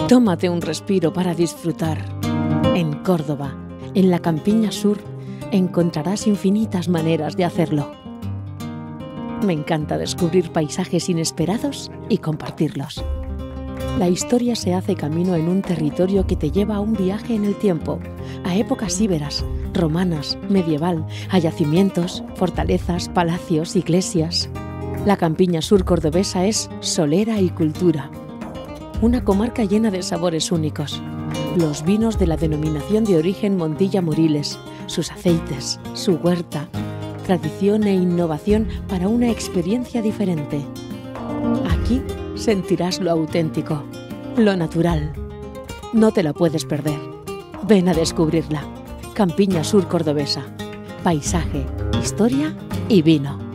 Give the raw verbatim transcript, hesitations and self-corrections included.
Tómate un respiro para disfrutar. En Córdoba, en la Campiña Sur, encontrarás infinitas maneras de hacerlo. Me encanta descubrir paisajes inesperados y compartirlos. La historia se hace camino en un territorio que te lleva a un viaje en el tiempo, a épocas íberas, romanas, medieval, a yacimientos, fortalezas, palacios, iglesias. La Campiña Sur cordobesa es solera y cultura. Una comarca llena de sabores únicos. Los vinos de la denominación de origen Montilla Moriles, sus aceites, su huerta, tradición e innovación para una experiencia diferente. Aquí sentirás lo auténtico, lo natural. No te la puedes perder. Ven a descubrirla. Campiña Sur cordobesa. Paisaje, historia y vino.